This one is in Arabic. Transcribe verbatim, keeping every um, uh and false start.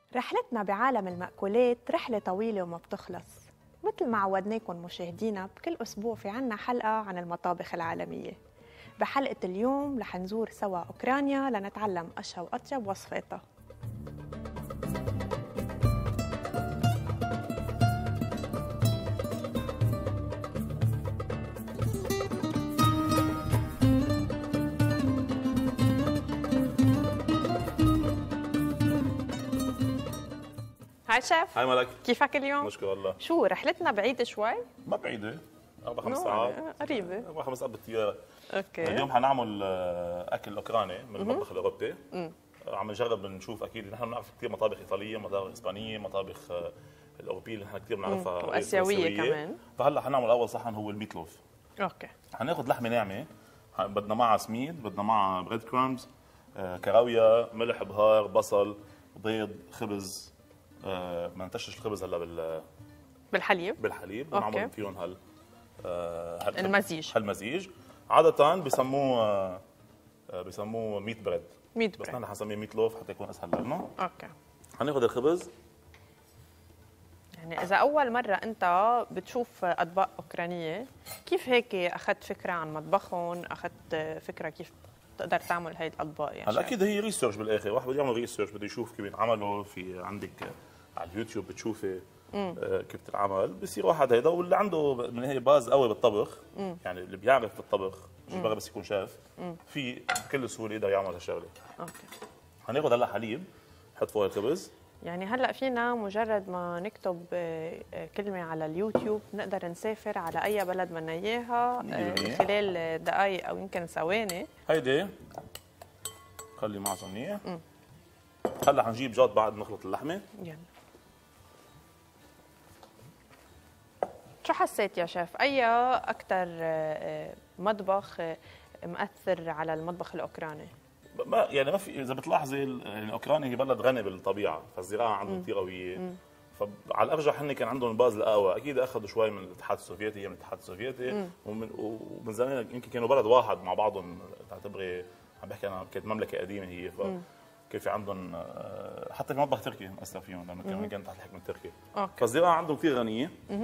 رحلتنا بعالم المأكولات رحلة طويلة وما بتخلص. مثل ما عودناكم مشاهدينا بكل أسبوع في عنا حلقة عن المطابخ العالمية. بحلقة اليوم رح نزور سوا أوكرانيا لنتعلم أشهى وأطيب وصفاتها. هاي شيف، هاي ملك، كيفك اليوم؟ نشكر الله. شو رحلتنا بعيدة شوي؟ ما بعيدة، أربع خمس نو، ساعات قريبة. أربع خمس ساعات بالطيارة. اوكي. اليوم حنعمل آه، أكل أوكراني من المطبخ الأوروبي. عم نجرب نشوف أكيد نحن بنعرف كثير مطابخ إيطالية، مطابخ إسبانية، مطابخ آه، الأوروبية اللي نحن كثير بنعرفها وآسيوية كمان. فهلا حنعمل أول صحن هو الميتلوف. اوكي. حناخذ لحمة ناعمة، ح- بدنا معها سميد، بدنا معها بريد كرامز، آه، كراوية، ملح، بهار، بصل، بيض، خبز. آه، بدنا نتشش الخبز هلا بال بالحليب. بالحليب أوكي. ونعمل فيهم هال آه، هال- المزيج. هالمزيج. عادة بسموه آه، آه، بسموه ميت بريد، ميت بس بريد. نحن حنسميه ميت لوف حتى يكون اسهل لنا. اوكي. حناخذ الخبز. يعني إذا أول مرة أنت بتشوف أطباق أوكرانية، كيف هيك أخذت فكرة عن مطبخهم؟ أخذت فكرة كيف تقدر تعمل هاي الأطباق؟ يعني هلا اكيد هي ريسيرش بالاخر، واحد بده يعمل ريسيرش، بده يشوف كيف بينعملوا. في عندك آه، على اليوتيوب بتشوفي آه، كيف بتنعمل، بصير واحد هيدا واللي عنده من هي باز قوي بالطبخ، يعني اللي بيعرف بالطبخ مش بقى بس يكون شاف، في بكل سهوله يقدر يعمل هالشغله. أوكي. هناخذ هلا حليب نحط فوق الخبز. يعني هلا فينا مجرد ما نكتب آه، آه، كلمة على اليوتيوب نقدر نسافر على أي بلد بدنا إياها آه، مية. خلال دقائق أو يمكن ثواني. هيدي خلي معها منيح. هلا حنجيب جاد بعد نخلط اللحمه. يعني شو حسيت يا شيف؟ أي أكثر مطبخ آه، مؤثر على المطبخ الأوكراني؟ ما يعني ما في، اذا بتلاحظي ال- يعني اوكرانيا هي بلد غني بالطبيعه، فالزراعه عندهم كثير قويه. فعلى الارجح هن كان عندهم الباز القهوه، اكيد اخذوا شوي من الاتحاد السوفيتي، هي من الاتحاد السوفيتي ومن ومن زمان يمكن كانوا بلد واحد مع بعضهم. تعتبري عم بحكي انا كانت مملكه قديمه هي، ف كان في عندهم آه، حتى في مطبخ تركي مأثر فيهم لانه كمان كانت تحت الحكم التركي. أوكي. فالزراعه عندهم كثير غنيه.